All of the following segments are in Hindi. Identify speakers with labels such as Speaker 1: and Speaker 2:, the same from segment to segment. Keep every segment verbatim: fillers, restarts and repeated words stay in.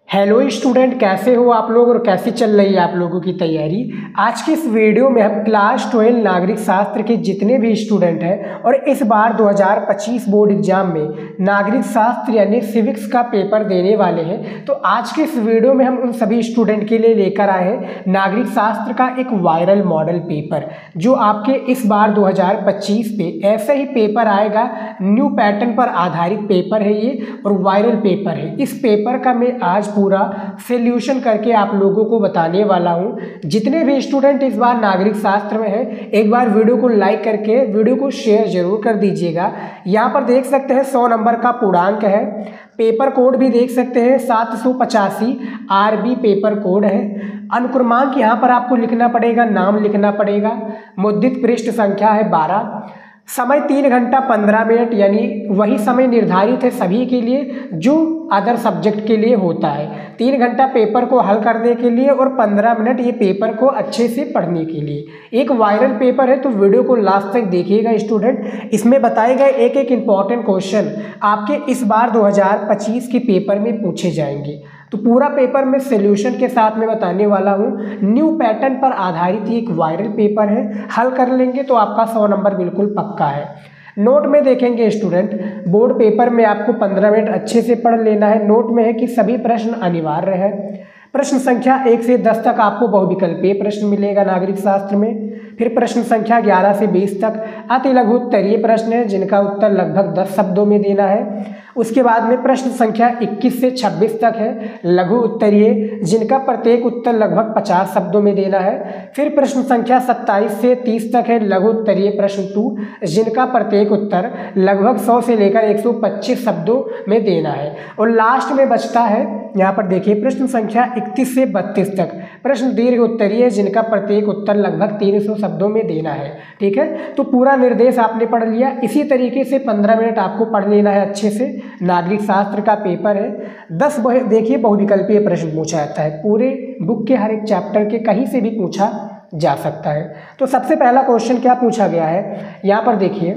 Speaker 1: हेलो स्टूडेंट, कैसे हो आप लोग और कैसी चल रही है आप लोगों की तैयारी। आज की इस वीडियो में हम क्लास ट्वेल्व नागरिक शास्त्र के जितने भी स्टूडेंट हैं और इस बार दो हज़ार पच्चीस बोर्ड एग्जाम में नागरिक शास्त्र यानी सिविक्स का पेपर देने वाले हैं, तो आज के इस वीडियो में हम उन सभी स्टूडेंट के लिए लेकर आए हैं नागरिक शास्त्र का एक वायरल मॉडल पेपर, जो आपके इस बार दो हज़ार पच्चीस पे ऐसे ही पेपर आएगा। न्यू पैटर्न पर आधारित पेपर है ये और वायरल पेपर है। इस पेपर का मैं आज पूरा सॉल्यूशन करके आप लोगों को बताने वाला हूं। जितने भी स्टूडेंट इस बार नागरिक शास्त्र में हैं, एक बार वीडियो को लाइक करके वीडियो को शेयर जरूर कर दीजिएगा। यहाँ पर देख सकते हैं सौ नंबर का पूर्णांक है। पेपर कोड भी देख सकते हैं सात सौ पचासी आरबी पेपर कोड है। अनुक्रमांक यहाँ पर आपको लिखना पड़ेगा, नाम लिखना पड़ेगा। मुद्रित पृष्ठ संख्या है बारह। समय तीन घंटा पंद्रह मिनट, यानी वही समय निर्धारित है सभी के लिए जो अदर सब्जेक्ट के लिए होता है। तीन घंटा पेपर को हल करने के लिए और पंद्रह मिनट ये पेपर को अच्छे से पढ़ने के लिए। एक वायरल पेपर है, तो वीडियो को लास्ट तक देखिएगा स्टूडेंट। इसमें बताए गए एक एक इम्पॉर्टेंट क्वेश्चन आपके इस बार दो हज़ार पच्चीस के पेपर में पूछे जाएंगे। तो पूरा पेपर में सॉल्यूशन के साथ में बताने वाला हूँ। न्यू पैटर्न पर आधारित एक वायरल पेपर है, हल कर लेंगे तो आपका सौ नंबर बिल्कुल पक्का है। नोट में देखेंगे स्टूडेंट, बोर्ड पेपर में आपको पंद्रह मिनट अच्छे से पढ़ लेना है। नोट में है कि सभी प्रश्न अनिवार्य है। प्रश्न संख्या एक से दस तक आपको बहुविकल्पीय प्रश्न मिलेगा नागरिक शास्त्र में। फिर प्रश्न संख्या ग्यारह से बीस तक अति लघु उत्तरीय प्रश्न है, जिनका उत्तर लगभग दस शब्दों में देना है। उसके बाद में प्रश्न संख्या इक्कीस से छब्बीस तक है लघु उत्तरीय, जिनका प्रत्येक उत्तर लगभग पचास शब्दों में देना है। फिर प्रश्न संख्या सत्ताईस से तीस तक है लघु उत्तरीय प्रश्न टू, जिनका प्रत्येक उत्तर लगभग सौ से लेकर एक सौ पच्चीस शब्दों में देना है। और लास्ट में बचता है, यहाँ पर देखिए, प्रश्न संख्या इकतीस से बत्तीस तक प्रश्न दीर्घ उत्तरीय, जिनका प्रत्येक उत्तर लगभग तीन सौ शब्दों में देना है। ठीक है, तो पूरा निर्देश आपने पढ़ लिया। इसी तरीके से पंद्रह मिनट आपको पढ़ लेना है अच्छे से। नागरिक शास्त्र का पेपर है। दस देखिए बहुविकल्पीय प्रश्न पूछा जाता है, पूरे बुक के हर एक चैप्टर के कहीं से भी पूछा जा सकता है। तो सबसे पहला क्वेश्चन क्या पूछा गया है, यहाँ पर देखिए।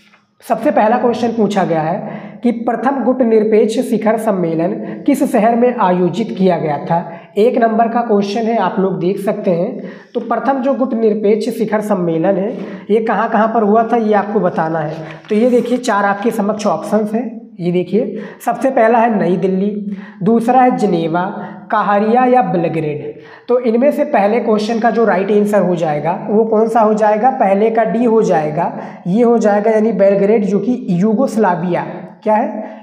Speaker 1: सबसे पहला क्वेश्चन पूछा गया है कि प्रथम गुट निरपेक्ष शिखर सम्मेलन किस शहर में आयोजित किया गया था। एक नंबर का क्वेश्चन है, आप लोग देख सकते हैं। तो प्रथम जो गुट निरपेक्ष शिखर सम्मेलन है ये कहाँ कहाँ पर हुआ था, ये आपको बताना है। तो ये देखिए चार आपके समक्ष ऑप्शंस हैं। ये देखिए, सबसे पहला है नई दिल्ली, दूसरा है जिनेवा, काहरिया या बेलग्रेड। तो इनमें से पहले क्वेश्चन का जो राइट आंसर हो जाएगा वो कौन सा हो जाएगा, पहले का डी हो जाएगा। ये हो जाएगा यानी बेलग्रेड, जो कि यूगोस्लाविया, क्या है,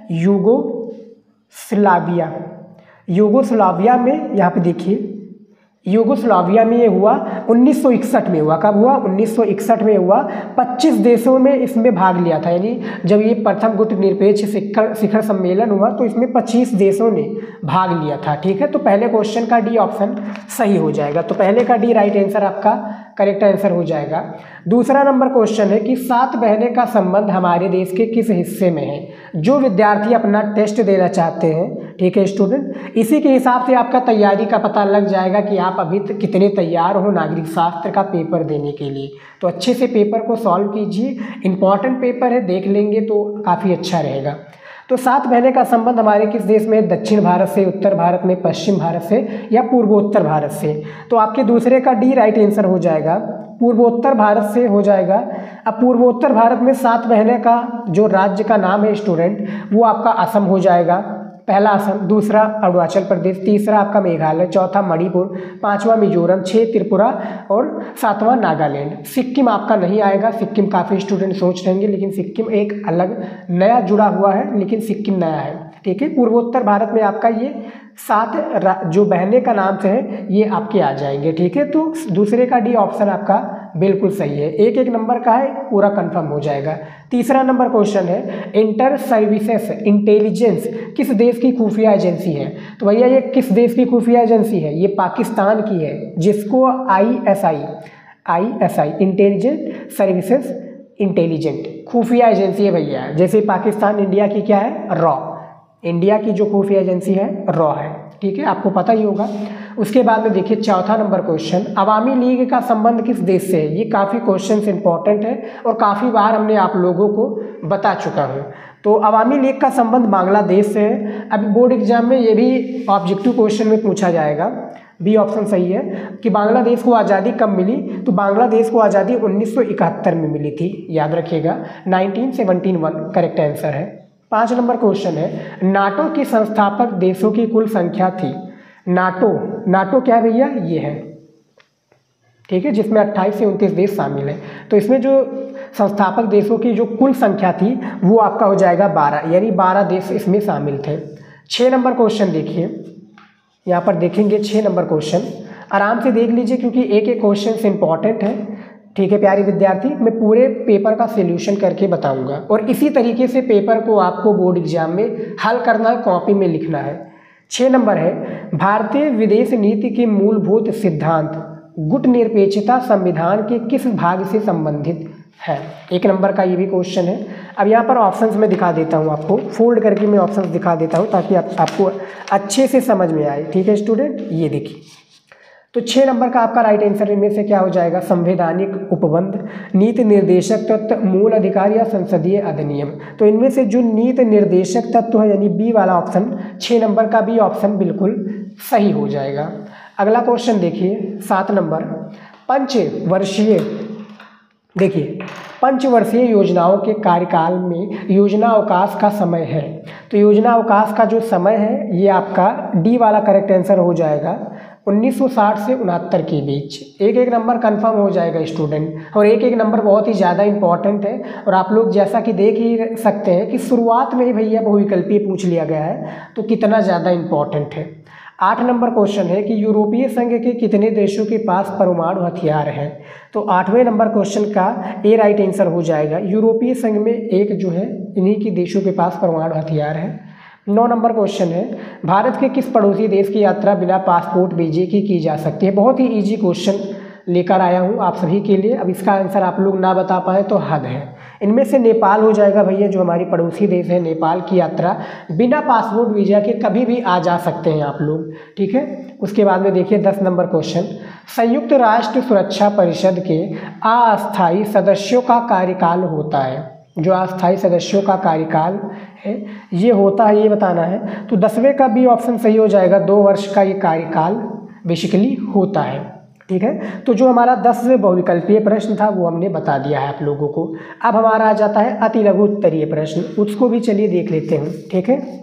Speaker 1: यूगोस्लाविया। यूगोस्लाविया में यहाँ पे देखिए, यूगोस्लाविया में ये हुआ उन्नीस सौ इकसठ में हुआ। कब हुआ, उन्नीस सौ इकसठ में हुआ। पच्चीस देशों में इसमें भाग लिया था, यानी जब ये प्रथम गुट निरपेक्ष शिखर शिखर सम्मेलन हुआ तो इसमें पच्चीस देशों ने भाग लिया था। ठीक है, तो पहले क्वेश्चन का डी ऑप्शन सही हो जाएगा। तो पहले का डी राइट आंसर आपका करेक्ट आंसर हो जाएगा। दूसरा नंबर क्वेश्चन है कि सात बहनें का संबंध हमारे देश के किस हिस्से में है। जो विद्यार्थी अपना टेस्ट देना चाहते हैं, ठीक है स्टूडेंट, इसी के हिसाब से आपका तैयारी का पता लग जाएगा कि आप अभी तक कितने तैयार हो नागरिक शास्त्र का पेपर देने के लिए। तो अच्छे से पेपर को सॉल्व कीजिए, इंपॉर्टेंट पेपर है, देख लेंगे तो काफ़ी अच्छा रहेगा। तो सात बहनें का संबंध हमारे किस देश में, दक्षिण भारत से, उत्तर भारत में, पश्चिम भारत से या पूर्वोत्तर भारत से। तो आपके दूसरे का डी राइट आंसर हो जाएगा, पूर्वोत्तर भारत से हो जाएगा। अब पूर्वोत्तर भारत में सात बहनें का जो राज्य का नाम है स्टूडेंट, वो आपका असम हो जाएगा। पहला असम, दूसरा अरुणाचल प्रदेश, तीसरा आपका मेघालय, चौथा मणिपुर, पांचवा मिजोरम, छः त्रिपुरा और सातवां नागालैंड। सिक्किम आपका नहीं आएगा। सिक्किम काफ़ी स्टूडेंट सोच रहे हैं, लेकिन सिक्किम एक अलग नया जुड़ा हुआ है, लेकिन सिक्किम नया है। ठीक है, पूर्वोत्तर भारत में आपका ये सात जो बहनें का नाम से है ये आपके आ जाएंगे। ठीक है, तो दूसरे का डी ऑप्शन आपका बिल्कुल सही है। एक एक नंबर का है, पूरा कंफर्म हो जाएगा। तीसरा नंबर क्वेश्चन है इंटर सर्विसेज इंटेलिजेंस किस देश की खुफिया एजेंसी है। तो भैया ये किस देश की खुफिया एजेंसी है, ये पाकिस्तान की है, जिसको I S I I S I intelligent services intelligent खुफिया एजेंसी है भैया। जैसे पाकिस्तान, इंडिया की क्या है, रॉ। इंडिया की जो खुफिया एजेंसी है रॉ है। ठीक है, आपको पता ही होगा। उसके बाद में देखिए चौथा नंबर क्वेश्चन, अवामी लीग का संबंध किस देश से है। ये काफ़ी क्वेश्चन इंपॉर्टेंट है और काफ़ी बार हमने आप लोगों को बता चुका हूँ। तो अवामी लीग का संबंध बांग्लादेश से है। अभी बोर्ड एग्जाम में ये भी ऑब्जेक्टिव क्वेश्चन में पूछा जाएगा, बी ऑप्शन सही है कि बांग्लादेश को आज़ादी कब मिली। तो बांग्लादेश को आज़ादी उन्नीस सौ इकहत्तर में मिली थी, याद रखिएगा, nineteen seventy one correct answer है। पाँच नंबर क्वेश्चन है, नाटो के संस्थापक देशों की कुल संख्या थी। नाटो नाटो क्या भैया, ये है, ठीक है, जिसमें अट्ठाईस से उनतीस देश शामिल हैं। तो इसमें जो संस्थापक देशों की जो कुल संख्या थी वो आपका हो जाएगा बारह, यानी बारह देश इसमें शामिल थे। छः नंबर क्वेश्चन देखिए, यहाँ पर देखेंगे छः नंबर क्वेश्चन, आराम से देख लीजिए क्योंकि एक एक क्वेश्चन इंपॉर्टेंट है, ठीक है प्यारे विद्यार्थी। मैं पूरे पेपर का सॉल्यूशन करके बताऊंगा और इसी तरीके से पेपर को आपको बोर्ड एग्जाम में हल करना है, कॉपी में लिखना है। छः नंबर है, भारतीय विदेश नीति के मूलभूत सिद्धांत गुट निरपेक्षता संविधान के किस भाग से संबंधित है। एक नंबर का ये भी क्वेश्चन है। अब यहाँ पर ऑप्शंस में दिखा देता हूँ, आपको फोल्ड करके मैं ऑप्शंस दिखा देता हूँ ताकि आप, आपको अच्छे से समझ में आए, ठीक है स्टूडेंट। ये देखिए, तो छः नंबर का आपका राइट आंसर इनमें से क्या हो जाएगा, संवैधानिक उपबंध, नीति निर्देशक तत्व, मूल अधिकार या संसदीय अधिनियम। तो इनमें से जो नीति निर्देशक तत्व है यानी बी वाला ऑप्शन, छः नंबर का बी ऑप्शन बिल्कुल सही हो जाएगा। अगला क्वेश्चन देखिए सात नंबर, पंचवर्षीय, देखिए पंचवर्षीय योजनाओं के कार्यकाल में योजना अवकाश का समय है। तो योजना अवकाश का जो समय है ये आपका डी वाला करेक्ट आंसर हो जाएगा, उन्नीस सौ साठ से उनहत्तर के बीच। एक एक नंबर कंफर्म हो जाएगा स्टूडेंट, और एक एक नंबर बहुत ही ज़्यादा इंपॉर्टेंट है। और आप लोग जैसा कि देख ही सकते हैं कि शुरुआत में ही भैया बहुविकल्पीय पूछ लिया गया है, तो कितना ज़्यादा इंपॉर्टेंट है। आठ नंबर क्वेश्चन है कि यूरोपीय संघ के कितने देशों के पास परमाणु हथियार हैं। तो आठवें नंबर क्वेश्चन का ए राइट आंसर हो जाएगा, यूरोपीय संघ में एक जो है इन्हीं के देशों के पास परमाणु हथियार है। नौ नंबर क्वेश्चन है, भारत के किस पड़ोसी देश की यात्रा बिना पासपोर्ट वीजे की की जा सकती है। बहुत ही इजी क्वेश्चन लेकर आया हूँ आप सभी के लिए। अब इसका आंसर आप लोग ना बता पाए तो हद है। इनमें से नेपाल हो जाएगा भैया, जो हमारी पड़ोसी देश है, नेपाल की यात्रा बिना पासपोर्ट वीजा के कभी भी आ जा सकते हैं आप लोग, ठीक है। उसके बाद में देखिए दस नंबर क्वेश्चन, संयुक्त राष्ट्र सुरक्षा परिषद के अस्थायी सदस्यों का कार्यकाल होता है। जो अस्थायी सदस्यों का कार्यकाल है ये होता है, ये बताना है। तो दसवें का भी ऑप्शन सही हो जाएगा, दो वर्ष का ये कार्यकाल बेसिकली होता है, ठीक है। तो जो हमारा दस बहुविकल्पीय प्रश्न था वो हमने बता दिया है आप लोगों को। अब हमारा आ जाता है अति लघु उत्तरीय प्रश्न, उसको भी चलिए देख लेते हैं, ठीक है।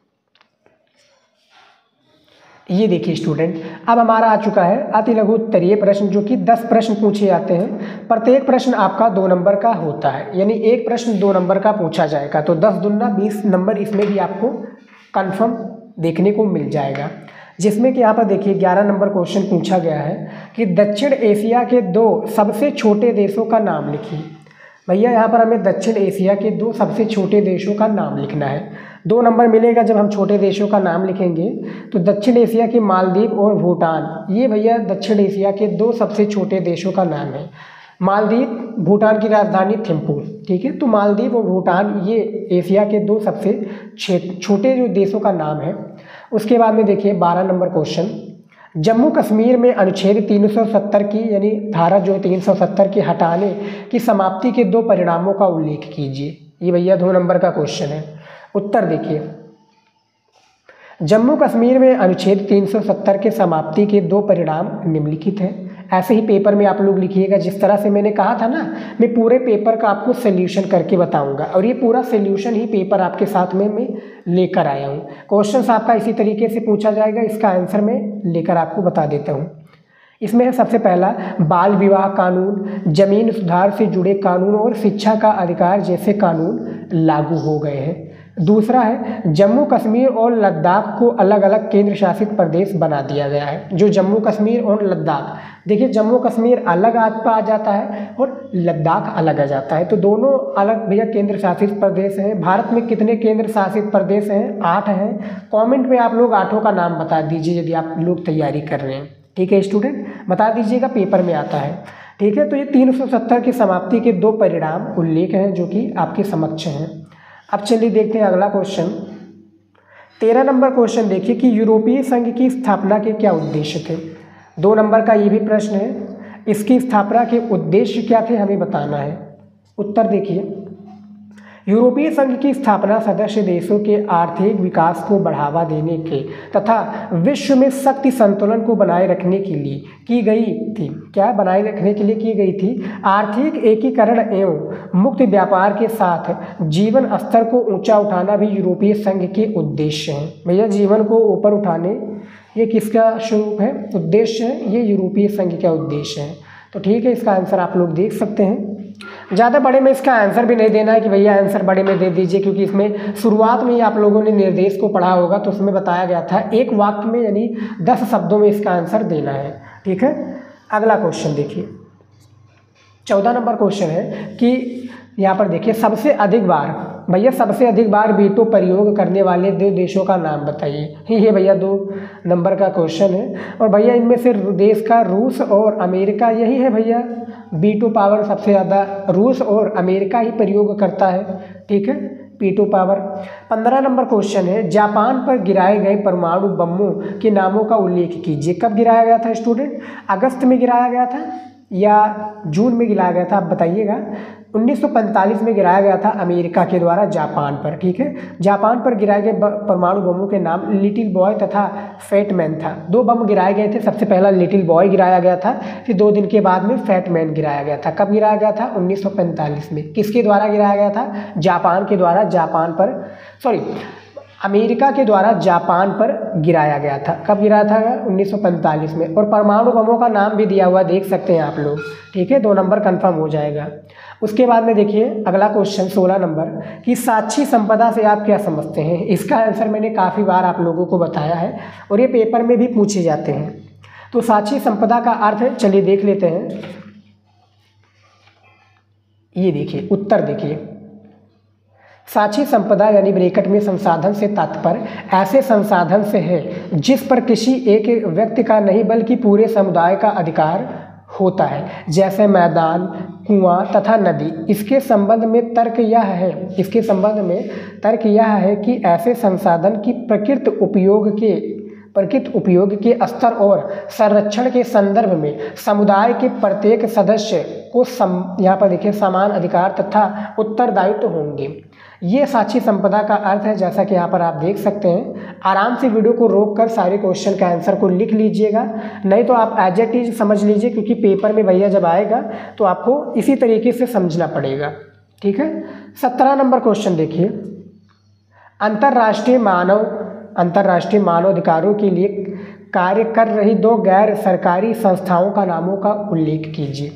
Speaker 1: ये देखिए स्टूडेंट, अब हमारा आ चुका है अति लघु उत्तरीय प्रश्न, जो कि दस प्रश्न पूछे जाते हैं। प्रत्येक प्रश्न आपका दो नंबर का होता है, यानी एक प्रश्न दो नंबर का पूछा जाएगा। तो दस दुना बीस नंबर इसमें भी आपको कंफर्म देखने को मिल जाएगा। जिसमें कि यहाँ पर देखिए ग्यारह नंबर क्वेश्चन पूछा गया है कि दक्षिण एशिया के दो सबसे छोटे देशों का नाम लिखिए। भैया यहाँ पर हमें दक्षिण एशिया के दो सबसे छोटे देशों का नाम लिखना है। दो नंबर मिलेगा जब हम छोटे देशों का नाम लिखेंगे। तो दक्षिण एशिया के मालदीव और भूटान, ये भैया दक्षिण एशिया के दो सबसे छोटे देशों का नाम है। मालदीव, भूटान की राजधानी थिम्पू, ठीक है। तो मालदीव और भूटान ये एशिया के दो सबसे छोटे जो देशों का नाम है। उसके बाद में देखिए बारह नंबर क्वेश्चन, जम्मू कश्मीर में अनुच्छेद तीन सौ सत्तर की यानी धारा जो तीन सौ सत्तर की हटाने की समाप्ति के दो परिणामों का उल्लेख कीजिए। ये भैया दो नंबर का क्वेश्चन है। उत्तर देखिए, जम्मू कश्मीर में अनुच्छेद तीन सौ सत्तर के समाप्ति के दो परिणाम निम्नलिखित हैं। ऐसे ही पेपर में आप लोग लिखिएगा, जिस तरह से मैंने कहा था ना, मैं पूरे पेपर का आपको सॉल्यूशन करके बताऊंगा और ये पूरा सॉल्यूशन ही पेपर आपके साथ में मैं लेकर आया हूँ। क्वेश्चंस आपका इसी तरीके से पूछा जाएगा, इसका आंसर मैं लेकर आपको बता देता हूँ। इसमें है सबसे पहला, बाल विवाह कानून, जमीन सुधार से जुड़े कानून और शिक्षा का अधिकार जैसे कानून लागू हो गए हैं। दूसरा है, जम्मू कश्मीर और लद्दाख को अलग अलग केंद्र शासित प्रदेश बना दिया गया है। जो जम्मू कश्मीर और लद्दाख, देखिए जम्मू कश्मीर अलग आ जाता है और लद्दाख अलग आ जाता है, तो दोनों अलग भैया केंद्र शासित प्रदेश हैं। भारत में कितने केंद्र शासित प्रदेश हैं? आठ हैं। कमेंट में आप लोग आठों का नाम बता दीजिए यदि आप लोग तैयारी कर रहे हैं, ठीक है स्टूडेंट, बता दीजिएगा, पेपर में आता है, ठीक है। तो ये तीन सौ सत्तर की समाप्ति के दो परिणाम उल्लेख हैं जो कि आपके समक्ष हैं। अब चलिए देखते हैं अगला क्वेश्चन, तेरह नंबर क्वेश्चन देखिए कि यूरोपीय संघ की स्थापना के क्या उद्देश्य थे। दो नंबर का ये भी प्रश्न है, इसकी स्थापना के उद्देश्य क्या थे हमें बताना है। उत्तर देखिए, यूरोपीय संघ की स्थापना सदस्य देशों के आर्थिक विकास को बढ़ावा देने के तथा विश्व में शक्ति संतुलन को बनाए रखने के लिए की गई थी। क्या बनाए रखने के लिए की गई थी? आर्थिक एकीकरण एवं मुक्त व्यापार के साथ जीवन स्तर को ऊंचा उठाना भी यूरोपीय संघ के उद्देश्य हैं। भैया जीवन को ऊपर उठाने ये किसका स्वरूप है, उद्देश्य है, ये यूरोपीय संघ का उद्देश्य है। तो ठीक है, इसका आंसर आप लोग देख सकते हैं। ज़्यादा बड़े में इसका आंसर भी नहीं देना है कि भैया आंसर बड़े में दे दीजिए, क्योंकि इसमें शुरुआत में ही आप लोगों ने निर्देश को पढ़ा होगा तो उसमें बताया गया था एक वाक्य में यानी दस शब्दों में इसका आंसर देना है। ठीक है, अगला क्वेश्चन देखिए, चौदह नंबर क्वेश्चन है कि यहाँ पर देखिए सबसे अधिक बार, भैया सबसे अधिक बार वीटो प्रयोग करने वाले दो देशों का नाम बताइए। ये भैया दो नंबर का क्वेश्चन है और भैया इनमें से देश का रूस और अमेरिका यही है भैया, वीटो पावर सबसे ज़्यादा रूस और अमेरिका ही प्रयोग करता है। ठीक है, वीटो पावर। पंद्रह नंबर क्वेश्चन है जापान पर गिराए गए परमाणु बमों के नामों का उल्लेख कीजिए। कब गिराया गया था स्टूडेंट? अगस्त में गिराया गया था या जून में गिराया गया था, आप बताइएगा। उन्नीस सौ पैंतालीस में गिराया गया था अमेरिका के द्वारा जापान पर। ठीक है, जापान पर गिराए गए परमाणु बमों के नाम लिटिल बॉय तथा फैट मैन था। दो बम गिराए गए थे, सबसे पहला लिटिल बॉय गिराया गया था, फिर दो दिन के बाद में फैट मैन गिराया गया था। कब गिराया गया था? उन्नीस सौ पैंतालीस में। किसके द्वारा गिराया गया था? जापान के द्वारा, जापान पर सॉरी अमेरिका के द्वारा जापान पर गिराया गया था। कब गिराया था? उन्नीस सौ पैंतालीस में। और परमाणु बमों का नाम भी दिया हुआ देख सकते हैं आप लोग। ठीक है, दो नंबर कंफर्म हो जाएगा। उसके बाद में देखिए अगला क्वेश्चन सोलह नंबर कि साक्षी संपदा से आप क्या समझते हैं। इसका आंसर मैंने काफ़ी बार आप लोगों को बताया है और ये पेपर में भी पूछे जाते हैं। तो साक्षी संपदा का अर्थ चलिए देख लेते हैं। ये देखिए उत्तर देखिए, साक्षी संपदा यानी ब्रैकेट में संसाधन से तात्पर्य ऐसे संसाधन से है जिस पर किसी एक व्यक्ति का नहीं बल्कि पूरे समुदाय का अधिकार होता है, जैसे मैदान, कुआं तथा नदी। इसके संबंध में तर्क यह है इसके संबंध में तर्क यह है कि ऐसे संसाधन की प्रकृत उपयोग के प्रकृत उपयोग के स्तर और संरक्षण के संदर्भ में समुदाय के प्रत्येक सदस्य को सम यहाँ पर देखिए समान अधिकार तथा उत्तरदायित्व होंगे। ये साक्षी संपदा का अर्थ है, जैसा कि यहाँ पर आप देख सकते हैं। आराम से वीडियो को रोककर सारे क्वेश्चन का आंसर को लिख लीजिएगा, नहीं तो आप एज इट इज समझ लीजिए, क्योंकि पेपर में भैया जब आएगा तो आपको इसी तरीके से समझना पड़ेगा। ठीक है, सत्रह नंबर क्वेश्चन देखिए, अंतर्राष्ट्रीय मानव अंतर्राष्ट्रीय मानवाधिकारों के लिए कार्य कर रही दो गैर सरकारी संस्थाओं का नामों का उल्लेख कीजिए।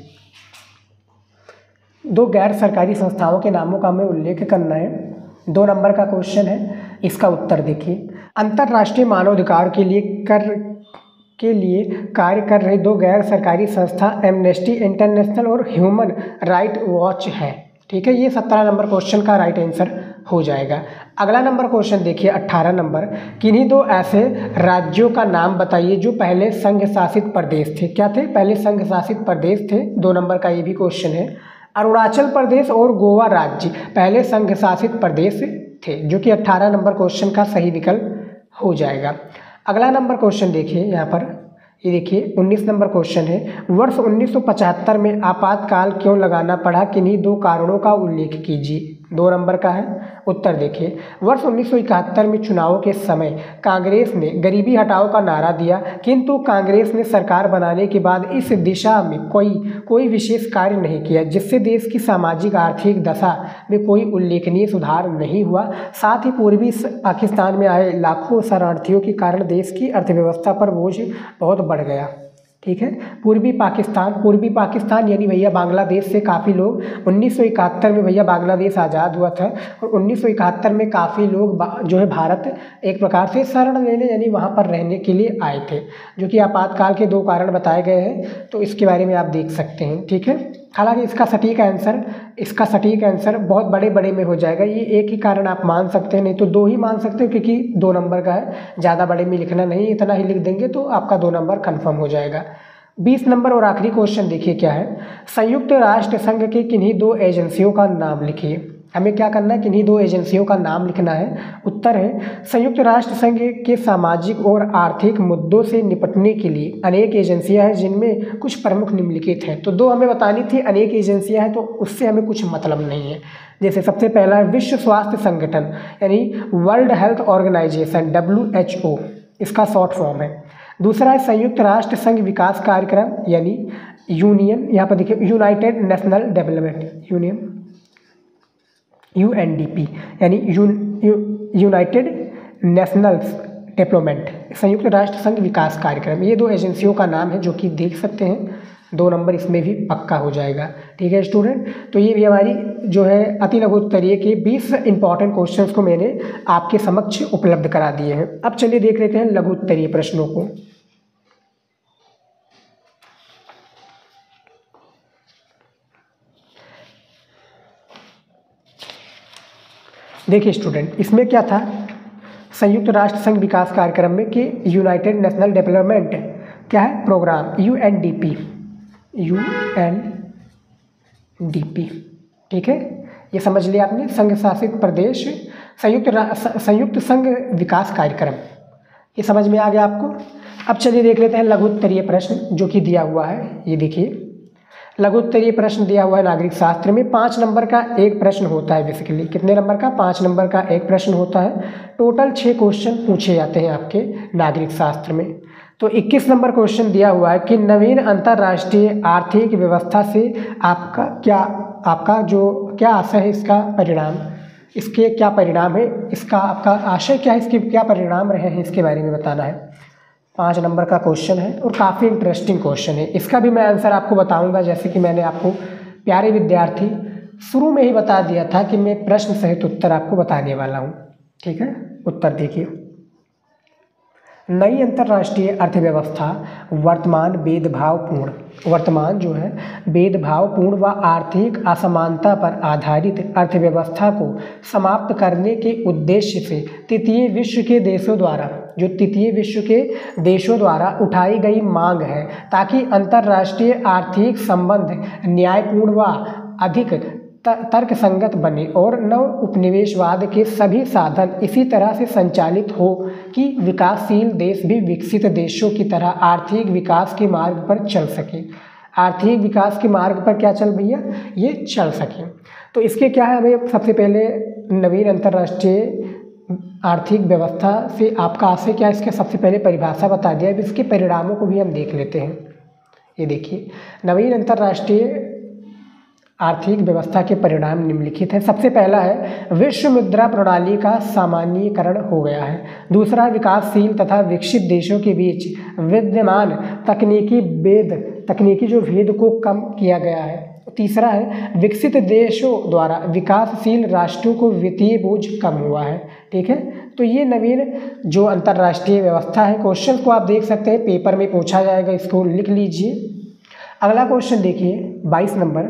Speaker 1: दो गैर सरकारी संस्थाओं के नामों का हमें उल्लेख करना है। दो नंबर का क्वेश्चन है, इसका उत्तर देखिए। अंतर्राष्ट्रीय मानवाधिकार के लिए कर के लिए कार्य कर रही दो गैर सरकारी संस्था एमनेस्टी इंटरनेशनल और ह्यूमन राइट वॉच है। ठीक है, ये सत्रह नंबर क्वेश्चन का राइट आंसर हो जाएगा। अगला नंबर क्वेश्चन देखिए अट्ठारह नंबर, किन्हीं दो ऐसे राज्यों का नाम बताइए जो पहले संघ शासित प्रदेश थे। क्या थे? पहले संघ शासित प्रदेश थे। दो नंबर का ये भी क्वेश्चन है। अरुणाचल प्रदेश और गोवा राज्य पहले संघ शासित प्रदेश थे, जो कि अट्ठारह नंबर क्वेश्चन का सही विकल्प हो जाएगा। अगला नंबर क्वेश्चन देखिए यहाँ पर, ये देखिए उन्नीस नंबर क्वेश्चन है, वर्ष उन्नीस सौ पचहत्तर में आपातकाल क्यों लगाना पड़ा, किन्हीं दो कारणों का उल्लेख कीजिए। दो नंबर का है। उत्तर देखिए, वर्ष उन्नीस सौ इकहत्तर में चुनाव के समय कांग्रेस ने गरीबी हटाओ का नारा दिया, किंतु कांग्रेस ने सरकार बनाने के बाद इस दिशा में कोई कोई विशेष कार्य नहीं किया, जिससे देश की सामाजिक आर्थिक दशा में कोई उल्लेखनीय सुधार नहीं हुआ। साथ ही पूर्वी पाकिस्तान में आए लाखों शरणार्थियों के कारण देश की अर्थव्यवस्था पर बोझ बहुत बढ़ गया। ठीक है, पूर्वी पाकिस्तान पूर्वी पाकिस्तान यानी भैया बांग्लादेश से काफ़ी लोग उन्नीस सौ इकहत्तर में भैया बांग्लादेश आज़ाद हुआ था और उन्नीस सौ इकहत्तर में काफ़ी लोग जो है भारत एक प्रकार से शरण लेने यानी वहाँ पर रहने के लिए आए थे, जो कि आपातकाल के दो कारण बताए गए हैं, तो इसके बारे में आप देख सकते हैं। ठीक है, हालांकि इसका सटीक आंसर इसका सटीक आंसर बहुत बड़े बड़े में हो जाएगा। ये एक ही कारण आप मान सकते हैं, नहीं तो दो ही मान सकते हो, क्योंकि दो नंबर का है, ज़्यादा बड़े में लिखना नहीं, इतना ही लिख देंगे तो आपका दो नंबर कंफर्म हो जाएगा। बीस नंबर और आखिरी क्वेश्चन देखिए क्या है, संयुक्त राष्ट्र संघ की किन्हीं दो एजेंसियों का नाम लिखिए। हमें क्या करना है, किन्हीं दो एजेंसियों का नाम लिखना है। उत्तर है संयुक्त राष्ट्र संघ के सामाजिक और आर्थिक मुद्दों से निपटने के लिए अनेक एजेंसियां हैं जिनमें कुछ प्रमुख निम्नलिखित हैं। तो दो हमें बतानी थी, अनेक एजेंसियां हैं तो उससे हमें कुछ मतलब नहीं है। जैसे सबसे पहला है विश्व स्वास्थ्य संगठन यानी World Health Organization W H O, इसका शॉर्ट फॉर्म है। दूसरा है संयुक्त राष्ट्र संघ विकास कार्यक्रम यानी यूनियन, यहाँ पर देखिए United National Development Union U N D P यानी यूनाइटेड नेशनल डेवलपमेंट, संयुक्त राष्ट्र संघ विकास कार्यक्रम। ये दो एजेंसियों का नाम है जो कि देख सकते हैं, दो नंबर इसमें भी पक्का हो जाएगा। ठीक है स्टूडेंट, तो ये भी हमारी जो है अति लघु उत्तरीय के बीस इंपॉर्टेंट क्वेश्चंस को मैंने आपके समक्ष उपलब्ध करा दिए हैं। अब चलिए देख लेते हैं लघु उत्तरीय प्रश्नों को। देखिए स्टूडेंट, इसमें क्या था, संयुक्त राष्ट्र संघ विकास कार्यक्रम में कि यूनाइटेड नेशनल डेवलपमेंट क्या है programme U N D P, U N D P. ठीक है, ये समझ लिया आपने, संघ शासित प्रदेश संयुक्त संयुक्त संघ विकास कार्यक्रम, ये समझ में आ गया आपको। अब चलिए देख लेते हैं लघु उत्तरीय प्रश्न जो कि दिया हुआ है। ये देखिए लघु उत्तरीय प्रश्न दिया हुआ है नागरिक शास्त्र में, पाँच नंबर का एक प्रश्न होता है। बेसिकली कितने नंबर का, पाँच नंबर का एक प्रश्न होता है। टोटल छः क्वेश्चन पूछे जाते हैं आपके नागरिक शास्त्र में। तो इक्कीस नंबर क्वेश्चन दिया हुआ है कि नवीन अंतर्राष्ट्रीय आर्थिक व्यवस्था से आपका क्या आपका जो क्या आशय है, इसका परिणाम, इसके क्या परिणाम है, इसका आपका आशय क्या है, इसके क्या परिणाम रहे हैं, इसके बारे में बताना है। पाँच नंबर का क्वेश्चन है और काफ़ी इंटरेस्टिंग क्वेश्चन है। इसका भी मैं आंसर आपको बताऊंगा, जैसे कि मैंने आपको प्यारे विद्यार्थी शुरू में ही बता दिया था कि मैं प्रश्न सहित उत्तर आपको बताने वाला हूँ। ठीक है, उत्तर देखिए, नई अंतर्राष्ट्रीय अर्थव्यवस्था वर्तमान भेदभावपूर्ण वर्तमान जो है भेदभावपूर्ण व आर्थिक असमानता पर आधारित अर्थव्यवस्था को समाप्त करने के उद्देश्य से तृतीय विश्व के देशों द्वारा जो तृतीय विश्व के देशों द्वारा उठाई गई मांग है, ताकि अंतर्राष्ट्रीय आर्थिक संबंध न्यायपूर्ण व अधिक तर्क संगत बने और नव उपनिवेशवाद के सभी साधन इसी तरह से संचालित हो कि विकासशील देश भी विकसित देशों की तरह आर्थिक विकास के मार्ग पर चल सके। आर्थिक विकास के मार्ग पर क्या चल भैया, ये चल सके। तो इसके क्या है, हमें सबसे पहले नवीन अंतर्राष्ट्रीय आर्थिक व्यवस्था से आपका आशय क्या है, इसके सबसे पहले परिभाषा बता दिया है। इसके परिणामों को भी हम देख लेते हैं। ये देखिए, नवीन अंतर्राष्ट्रीय आर्थिक व्यवस्था के परिणाम निम्नलिखित हैं। सबसे पहला है विश्व मुद्रा प्रणाली का सामान्यीकरण हो गया है। दूसरा, विकासशील तथा विकसित देशों के बीच विद्यमान तकनीकी भेद तकनीकी जो भेद को कम किया गया है। तीसरा है विकसित देशों द्वारा विकासशील राष्ट्रों को वित्तीय बोझ कम हुआ है। ठीक है, तो ये नवीन जो अंतर्राष्ट्रीय व्यवस्था है, क्वेश्चन को आप देख सकते हैं, पेपर में पूछा जाएगा, इसको लिख लीजिए। अगला क्वेश्चन देखिए बाईस नंबर,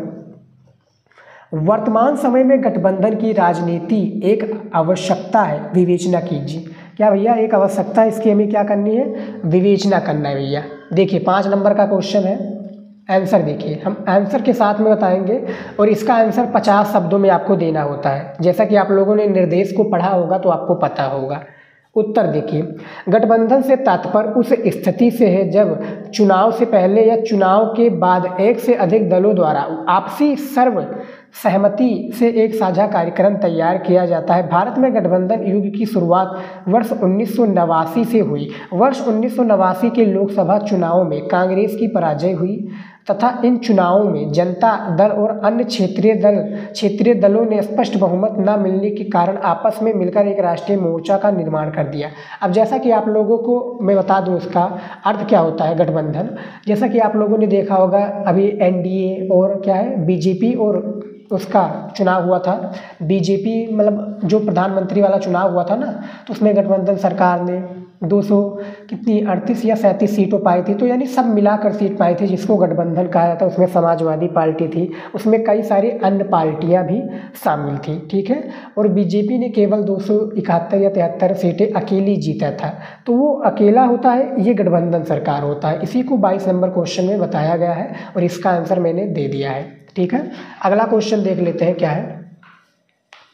Speaker 1: वर्तमान समय में गठबंधन की राजनीति एक आवश्यकता है, विवेचना कीजिए। क्या भैया, एक आवश्यकता है, इसकी हमें क्या करनी है, विवेचना करना है भैया। देखिए पाँच नंबर का क्वेश्चन है, आंसर देखिए, हम आंसर के साथ में बताएंगे और इसका आंसर पचास शब्दों में आपको देना होता है। जैसा कि आप लोगों ने निर्देश को पढ़ा होगा तो आपको पता होगा। उत्तर देखिए, गठबंधन से तात्पर्य उस स्थिति से है जब चुनाव से पहले या चुनाव के बाद एक से अधिक दलों द्वारा आपसी सर्व सहमति से एक साझा कार्यक्रम तैयार किया जाता है। भारत में गठबंधन युग की शुरुआत वर्ष उन्नीस सौ नवासी से हुई। वर्ष उन्नीस सौ नवासी के लोकसभा चुनावों में कांग्रेस की पराजय हुई तथा इन चुनावों में जनता दल और अन्य क्षेत्रीय दल क्षेत्रीय दलों ने स्पष्ट बहुमत न मिलने के कारण आपस में मिलकर एक राष्ट्रीय मोर्चा का निर्माण कर दिया। अब जैसा कि आप लोगों को मैं बता दूं इसका अर्थ क्या होता है गठबंधन। जैसा कि आप लोगों ने देखा होगा अभी एन डी ए और क्या है बीजेपी और उसका चुनाव हुआ था। बीजेपी मतलब जो प्रधानमंत्री वाला चुनाव हुआ था ना, तो उसमें गठबंधन सरकार ने दो सौ कितनी अड़तीस या सैंतीस सीटों पाई थी। तो यानी सब मिलाकर सीट पाई थी जिसको गठबंधन कहा जाता है। उसमें समाजवादी पार्टी थी, उसमें कई सारी अन्य पार्टियां भी शामिल थी। ठीक है, और बीजेपी ने केवल दो सौ इकहत्तर या तिहत्तर सीटें अकेली जीता था। तो वो अकेला होता है, ये गठबंधन सरकार होता है। इसी को बाईस नंबर क्वेश्चन में बताया गया है और इसका आंसर मैंने दे दिया है। ठीक है, अगला क्वेश्चन देख लेते हैं क्या है।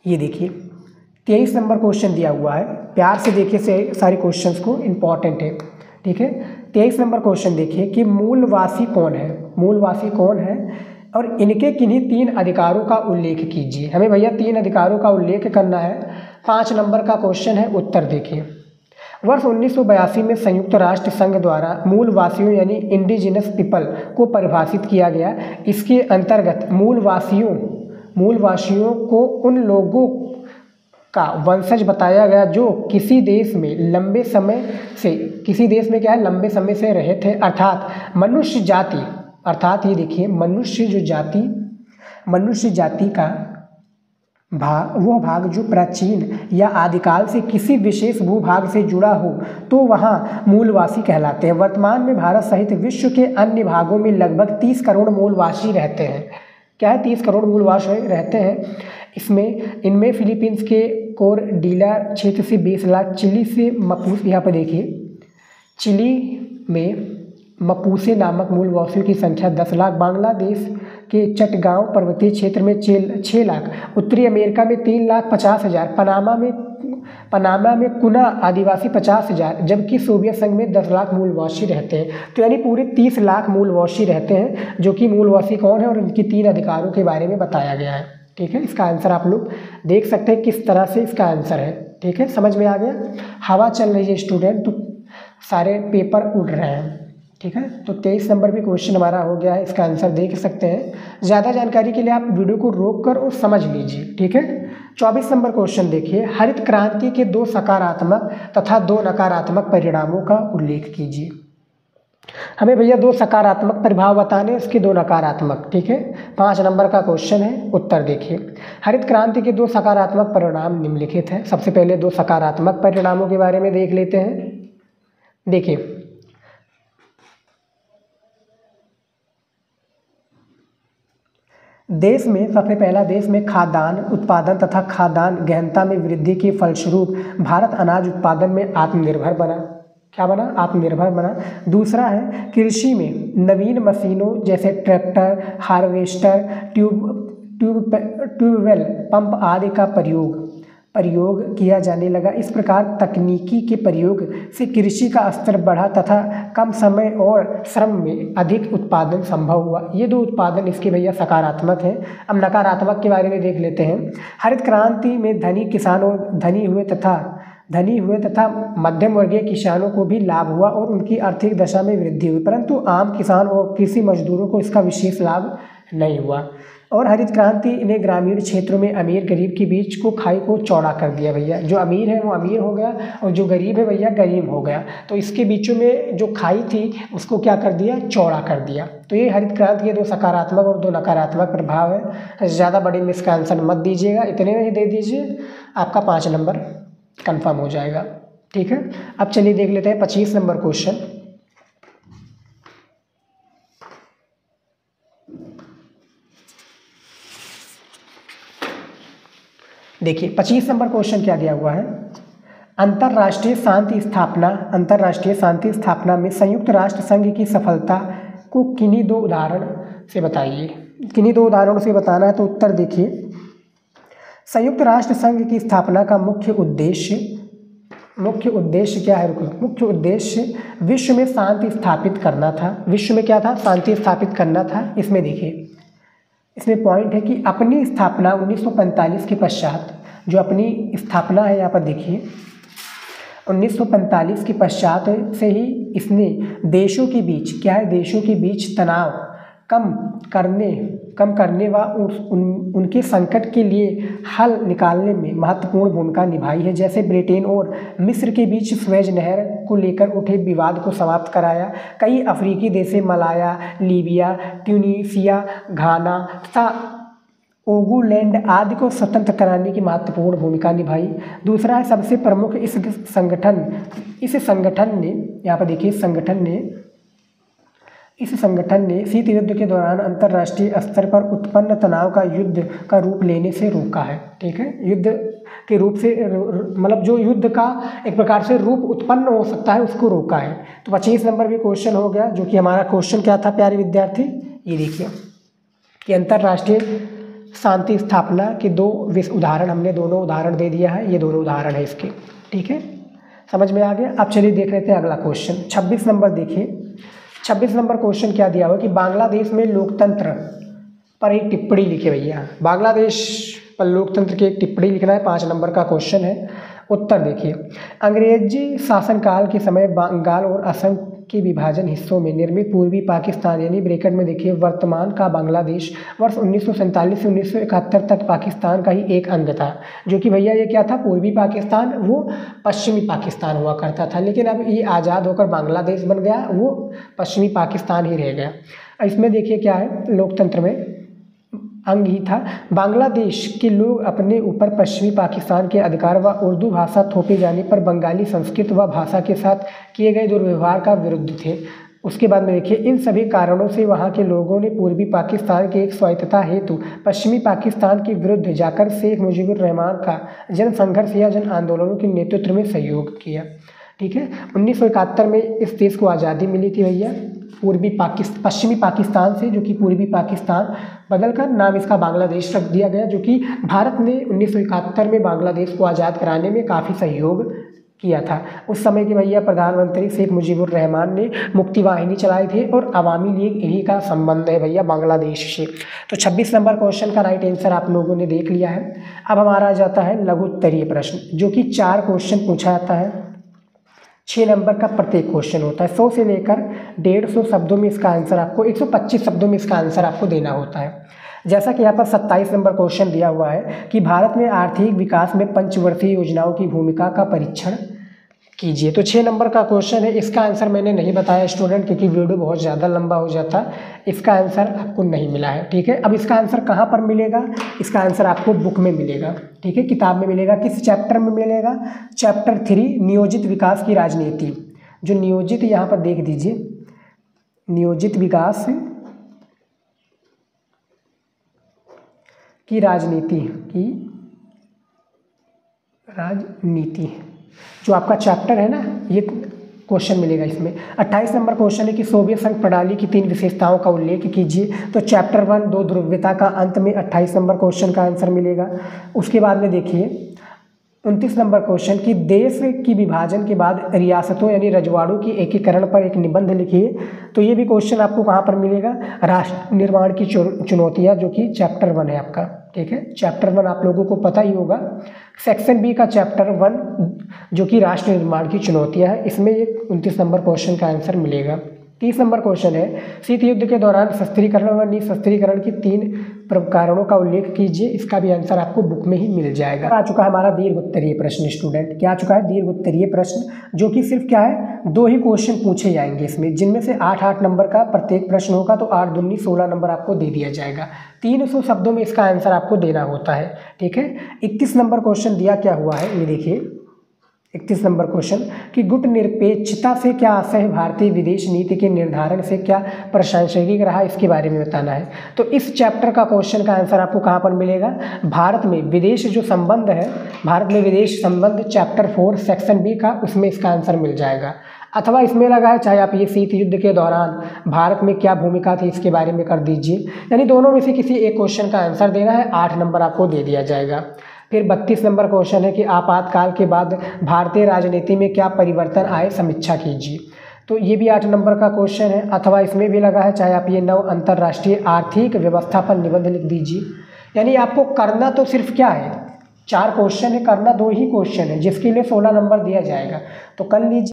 Speaker 1: ये देखिए तेईस नंबर क्वेश्चन दिया हुआ है, प्यार से देखिए से सारे क्वेश्चंस को, इम्पॉर्टेंट है, ठीक है। तेईस नंबर क्वेश्चन देखिए कि मूलवासी कौन है, मूलवासी कौन है और इनके किन्हीं तीन अधिकारों का उल्लेख कीजिए। हमें भैया तीन अधिकारों का उल्लेख करना है। पाँच नंबर का क्वेश्चन है, उत्तर देखिए। वर्ष उन्नीस सौ बयासी में संयुक्त राष्ट्र संघ द्वारा मूलवासियों यानी इंडिजिनस पीपल को परिभाषित किया गया। इसके अंतर्गत मूलवासियों मूलवासियों को उन लोगों का वंशज बताया गया जो किसी देश में लंबे समय से किसी देश में क्या है लंबे समय से रहे थे, अर्थात मनुष्य जाति, अर्थात ये देखिए मनुष्य जो जाति मनुष्य जाति का भाग वो भाग जो प्राचीन या आदिकाल से किसी विशेष भूभाग से जुड़ा हो तो वहाँ मूलवासी कहलाते हैं। वर्तमान में भारत सहित विश्व के अन्य भागों में लगभग तीस करोड़ मूलवासी रहते हैं। क्या है, तीस करोड़ मूलवासी रहते हैं। इसमें इनमें फिलीपींस के कोरडीला क्षेत्र से बीस लाख, चिली से मपूस, यहाँ पर देखिए चिली में मपूसे नामक मूलवासियों की संख्या दस लाख, बांग्लादेश के चटगांव पर्वतीय क्षेत्र में छः लाख, उत्तरी अमेरिका में तीन लाख पचास हज़ार, पनामा में पनामा में कुना आदिवासी पचास हज़ार, जबकि सोवियत संघ में दस लाख मूलवासी रहते हैं। तो यानी पूरे तीस लाख मूलवासी रहते हैं, जो कि मूलवासी कौन है और उनकी तीन अधिकारों के बारे में बताया गया है। ठीक है, इसका आंसर आप लोग देख सकते हैं किस तरह से इसका आंसर है। ठीक है, समझ में आ गया। हवा चल रही है स्टूडेंट, तो सारे पेपर उड़ रहे हैं। ठीक है, तो तेईस नंबर भी क्वेश्चन हमारा हो गया है, इसका आंसर देख सकते हैं। ज़्यादा जानकारी के लिए आप वीडियो को रोक कर और समझ लीजिए। ठीक है, चौबीस नंबर क्वेश्चन देखिए, हरित क्रांति के दो सकारात्मक तथा दो नकारात्मक परिणामों का उल्लेख कीजिए। हमें भैया दो सकारात्मक प्रभाव बताने, इसके दो नकारात्मक। ठीक है, पाँच नंबर का क्वेश्चन है, उत्तर देखिए। हरित क्रांति के दो सकारात्मक परिणाम निम्नलिखित हैं। सबसे पहले दो सकारात्मक परिणामों के बारे में देख लेते हैं। देखिए, देश में सबसे पहला देश में खाद्यान्न उत्पादन तथा खाद्यान्न गहनता में वृद्धि के फलस्वरूप भारत अनाज उत्पादन में आत्मनिर्भर बना। क्या बना? आत्मनिर्भर बना। दूसरा है कृषि में नवीन मशीनों जैसे tractor, harvester, tube tube tubewell pump आदि का प्रयोग प्रयोग किया जाने लगा। इस प्रकार तकनीकी के प्रयोग से कृषि का स्तर बढ़ा तथा कम समय और श्रम में अधिक उत्पादन संभव हुआ। ये दो उत्पादन इसके भैया सकारात्मक हैं। अब नकारात्मक के बारे में देख लेते हैं। हरित क्रांति में धनी किसानों धनी हुए तथा धनी हुए तथा मध्यम वर्गीय किसानों को भी लाभ हुआ और उनकी आर्थिक दशा में वृद्धि हुई, परंतु आम किसान और कृषि मजदूरों को इसका विशेष लाभ नहीं हुआ। और हरित क्रांति ने ग्रामीण क्षेत्रों में अमीर गरीब के बीच को खाई को चौड़ा कर दिया भैया। जो अमीर है वो अमीर हो गया और जो गरीब है भैया गरीब हो गया। तो इसके बीचों में जो खाई थी उसको क्या कर दिया? चौड़ा कर दिया। तो ये हरित क्रांति के दो सकारात्मक और दो नकारात्मक प्रभाव है। ज़्यादा बड़े में इसका आंसर मत दीजिएगा, इतने में ही दे दीजिए, आपका पाँच नंबर कन्फर्म हो जाएगा। ठीक है, अब चलिए देख लेते हैं पच्चीस नंबर क्वेश्चन। देखिए पच्चीस नंबर क्वेश्चन क्या दिया हुआ है। अंतर्राष्ट्रीय शांति स्थापना अंतर्राष्ट्रीय शांति स्थापना में संयुक्त राष्ट्र संघ की सफलता को किन्हीं दो उदाहरण से बताइए। किन्हीं दो उदाहरणों से बताना है, तो उत्तर देखिए। संयुक्त राष्ट्र संघ की स्थापना का मुख्य उद्देश्य मुख्य उद्देश्य क्या है? रुको, मुख्य उद्देश्य विश्व में शांति स्थापित करना था। विश्व में क्या था? शांति स्थापित करना था। इसमें देखिए, इसमें पॉइंट है कि अपनी स्थापना उन्नीस सौ पैंतालीस के पश्चात, जो अपनी स्थापना है यहाँ पर देखिए, उन्नीस सौ पैंतालीस के पश्चात से ही इसने देशों के बीच क्या है? देशों के बीच तनाव कम करने कम करने व उन, उनके संकट के लिए हल निकालने में महत्वपूर्ण भूमिका निभाई है। जैसे ब्रिटेन और मिस्र के बीच स्वेज नहर को लेकर उठे विवाद को समाप्त कराया। कई अफ्रीकी देशों मलाया, लीबिया, ट्यूनीसिया, घाना तथा ओगुलैंड आदि को स्वतंत्र कराने की महत्वपूर्ण भूमिका निभाई। दूसरा है सबसे प्रमुख इस संगठन इस संगठन ने यहाँ पर देखिए संगठन ने इस संगठन ने शीत युद्ध के दौरान अंतर्राष्ट्रीय स्तर पर उत्पन्न तनाव का युद्ध का रूप लेने से रोका है। ठीक है, युद्ध के रूप से मतलब जो युद्ध का एक प्रकार से रूप उत्पन्न हो सकता है उसको रोका है। तो पच्चीस नंबर भी क्वेश्चन हो गया, जो कि हमारा क्वेश्चन क्या था प्यारे विद्यार्थी? ये देखिए कि अंतर्राष्ट्रीय शांति स्थापना के दो विश्व उदाहरण हमने दोनों उदाहरण दे दिया है, ये दोनों उदाहरण है इसके। ठीक है, समझ में आ गया। अब चलिए देख लेते हैं अगला क्वेश्चन। छब्बीस नंबर देखिए, छब्बीस नंबर क्वेश्चन क्या दिया हुआ कि बांग्लादेश में लोकतंत्र पर एक टिप्पणी लिखे भैया। बांग्लादेश पर लोकतंत्र की एक टिप्पणी लिखना है, पाँच नंबर का क्वेश्चन है। उत्तर देखिए, अंग्रेजी शासनकाल के समय बंगाल और असम के विभाजन हिस्सों में निर्मित पूर्वी पाकिस्तान यानी ब्रैकेट में देखिए वर्तमान का बांग्लादेश वर्ष उन्नीस सौ सैंतालीस से उन्नीस सौ इकहत्तर तक पाकिस्तान का ही एक अंग था। जो कि भैया ये क्या था, पूर्वी पाकिस्तान वो पश्चिमी पाकिस्तान हुआ करता था, लेकिन अब ये आज़ाद होकर बांग्लादेश बन गया, वो पश्चिमी पाकिस्तान ही रह गया। इसमें देखिए क्या है, लोकतंत्र में अंग ही था। बांग्लादेश के लोग अपने ऊपर पश्चिमी पाकिस्तान के अधिकार व उर्दू भाषा थोपे जाने पर बंगाली संस्कृत व भाषा के साथ किए गए दुर्व्यवहार का विरुद्ध थे। उसके बाद में देखिए, इन सभी कारणों से वहाँ के लोगों ने पूर्वी पाकिस्तान के एक स्वायत्तता हेतु पश्चिमी पाकिस्तान के विरुद्ध जाकर शेख मुजीबुर रहमान का जन संघर्ष या जन आंदोलनों के नेतृत्व में सहयोग किया। ठीक है, उन्नीस सौ इकहत्तर में इस देश को आज़ादी मिली थी भैया पूर्वी पाकिस्तान पश्चिमी पाकिस्तान से, जो कि पूर्वी पाकिस्तान बदलकर नाम इसका बांग्लादेश रख दिया गया। जो कि भारत ने उन्नीस सौ इकहत्तर में बांग्लादेश को आज़ाद कराने में काफ़ी सहयोग किया था। उस समय के भैया प्रधानमंत्री शेख मुजीबुर रहमान ने मुक्ति वाहिनी चलाई थी और अवामी लीग इन्हीं का संबंध है भैया बांग्लादेश से। तो छब्बीस नंबर क्वेश्चन का राइट आंसर आप लोगों ने देख लिया है। अब हमारा आ जाता है लघु उत्तरीय प्रश्न, जो कि चार क्वेश्चन पूछा जाता है, छः नंबर का प्रत्येक क्वेश्चन होता है। सौ से लेकर डेढ़ सौ शब्दों में इसका आंसर आपको, एक सौ पच्चीस शब्दों में इसका आंसर आपको देना होता है। जैसा कि यहाँ पर सत्ताईस नंबर क्वेश्चन दिया हुआ है कि भारत में आर्थिक विकास में पंचवर्षीय योजनाओं की भूमिका का परीक्षण कीजिए। तो छः नंबर का क्वेश्चन है, इसका आंसर मैंने नहीं बताया स्टूडेंट, क्योंकि वीडियो बहुत ज़्यादा लंबा हो जाता, इसका आंसर आपको नहीं मिला है। ठीक है, अब इसका आंसर कहाँ पर मिलेगा, इसका आंसर आपको बुक में मिलेगा। ठीक है, किताब में मिलेगा। किस चैप्टर में मिलेगा, चैप्टर थ्री नियोजित विकास की राजनीति। जो नियोजित यहाँ पर देख दीजिए, नियोजित विकास की राजनीति की राजनीति जो आपका चैप्टर है ना, ये क्वेश्चन मिलेगा इसमें। अट्ठाईस नंबर क्वेश्चन है कि सोवियत संघ प्रणाली की तीन विशेषताओं का उल्लेख कीजिए। तो चैप्टर वन दो ध्रुवीयता का अंत में अट्ठाईस नंबर क्वेश्चन का आंसर मिलेगा। उसके बाद में देखिए उनतीस नंबर क्वेश्चन कि देश की विभाजन के बाद रियासतों यानी रजवाड़ों की एकीकरण पर एक निबंध लिखिए। तो ये भी क्वेश्चन आपको कहाँ पर मिलेगा, राष्ट्र निर्माण की चुनौतियाँ, जो कि चैप्टर वन है आपका। ठीक है, चैप्टर वन आप लोगों को पता ही होगा। सेक्शन बी का चैप्टर वन जो कि राष्ट्र निर्माण की चुनौतियाँ है, इसमें ये उनतीस नंबर क्वेश्चन का आंसर मिलेगा। तीस नंबर क्वेश्चन है शीत युद्ध के दौरान शस्त्रीकरण व निशस्त्रीकरण की तीन कारणों का उल्लेख कीजिए। इसका भी आंसर आपको बुक में ही मिल जाएगा। आ चुका है हमारा दीर्घ उत्तरीय प्रश्न स्टूडेंट, क्या आ चुका है दीर्घ उत्तरीय प्रश्न, जो कि सिर्फ क्या है, दो ही क्वेश्चन पूछे जाएंगे इसमें, जिनमें से आठ आठ नंबर का प्रत्येक प्रश्न होगा। तो आठ दूनी सोलह नंबर आपको दे दिया जाएगा। तीन सौ शब्दों में इसका आंसर आपको देना होता है। ठीक है, इक्कीस नंबर क्वेश्चन दिया क्या हुआ है, ये देखिए इकतीस नंबर क्वेश्चन कि गुट निरपेक्षता से क्या आशय है, भारतीय विदेश नीति के निर्धारण से क्या प्रासंगिक रहा, इसके बारे में बताना है। तो इस चैप्टर का क्वेश्चन का आंसर आपको कहाँ पर मिलेगा, भारत में विदेश जो संबंध है, भारत में विदेश संबंध चैप्टर फोर सेक्शन बी का, उसमें इसका आंसर मिल जाएगा। अथवा इसमें लगा है चाहे आप ये शीत युद्ध के दौरान भारत में क्या भूमिका थी इसके बारे में कर दीजिए, यानी दोनों में से किसी एक क्वेश्चन का आंसर देना है, आठ नंबर आपको दे दिया जाएगा। फिर बत्तीस नंबर क्वेश्चन है कि आपातकाल के बाद भारतीय राजनीति में क्या परिवर्तन आए, समीक्षा कीजिए। तो ये भी आठ नंबर का क्वेश्चन है। अथवा इसमें भी लगा है चाहे आप ये नव अंतर्राष्ट्रीय आर्थिक व्यवस्था पर निबंध लिख दीजिए। यानी आपको करना तो सिर्फ क्या है, चार क्वेश्चन है, करना दो ही क्वेश्चन है, जिसके लिए सोलह नंबर दिया जाएगा। तो कर लीजिए।